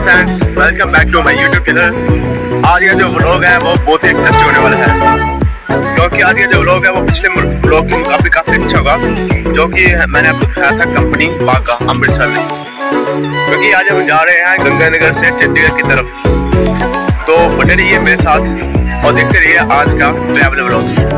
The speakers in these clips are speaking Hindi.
Friends, welcome back to my YouTube channel. आज का जो व्लॉग है वो बहुत ही इंटरेस्टिंग होने वाला है, क्योंकि आज का जो व्लॉग है वो पिछले व्लॉग के मुकाबले काफ़ी अच्छा होगा, जो कि मैंने आपको दिखाया था कंपनी बागा अमृतसर में। क्योंकि आज हम जा रहे हैं गंगानगर से चंडीगढ़ की तरफ, तो बने रहिए मेरे साथ और देखते रहिए आज का ट्रैवल व्लॉग।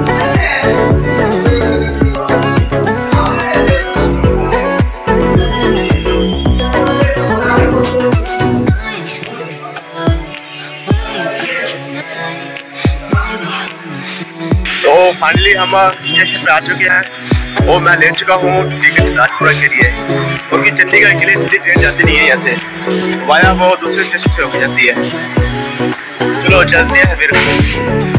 तो फाइनली हम स्टेशन पे आ चुके हैं और मैं ले चुका हूँ टिकट राजपुरा के लिए, क्योंकि चंडीगढ़ के लिए सीधी ट्रेन जाती नहीं है, यहाँ से वाया वो दूसरे स्टेशन से होकर जाती है। चलो चलते हैं फिर।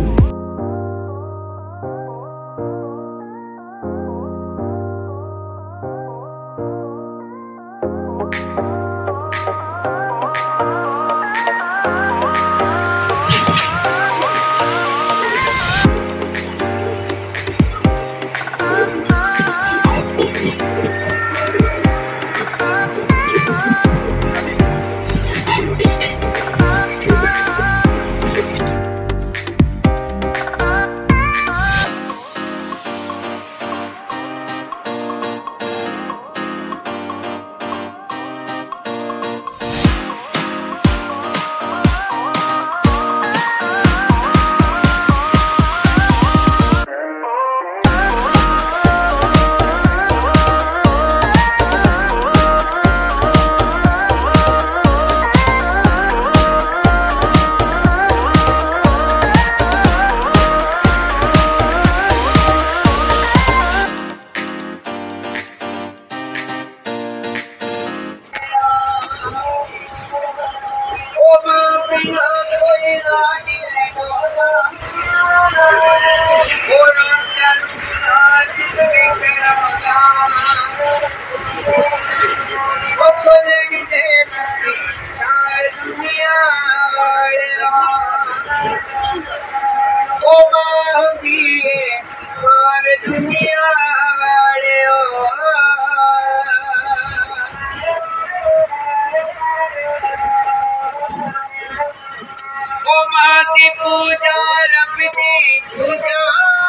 पूजा रब दी पूजा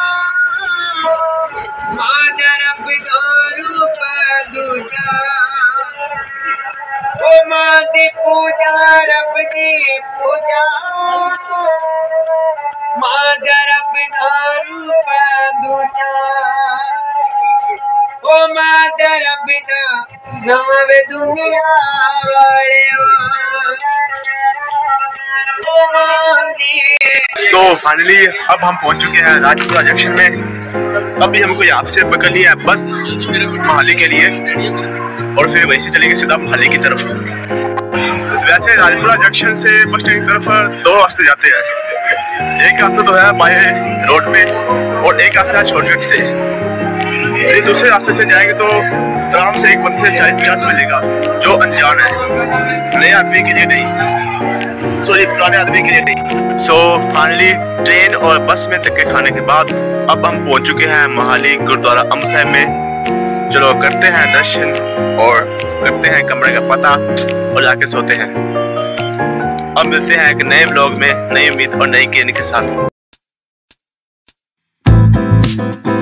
माता रब दारू दूजा ओ माती पूजा रब दी पूजा माता रब दारू दूजा ओ माता रब दा नवे दुनिया वाले तो फाइनली अब हम पहुंच चुके हैं राजपुरा जंक्शन में। अभी हमको यहाँ से पकड़नी है बस मोहाली के लिए और फिर वहीं से चलेंगे सीधा मोहाली की तरफ। वैसे राजपुरा जंक्शन से बस स्टैंड की तरफ दो रास्ते जाते हैं, एक रास्ता तो है बाय रोड पे और एक रास्ता है शॉर्टकट से। यदि दूसरे रास्ते से जाएंगे तो आराम से एक बंदे से 40-50 मिलेगा, जो अनजान है, नए आदमी के लिए नहीं, सॉरी पुराने आदमी के लिए नहीं। सो फाइनली ट्रेन और बस में धक्के खाने के बाद अब हम पहुंच चुके हैं मोहाली गुरुद्वारा साहिब में। चलो करते हैं दर्शन और करते हैं कमरे का पता और जाके सोते हैं। अब मिलते हैं एक नए ब्लॉग में नई उम्मीद और नई गेम के साथ।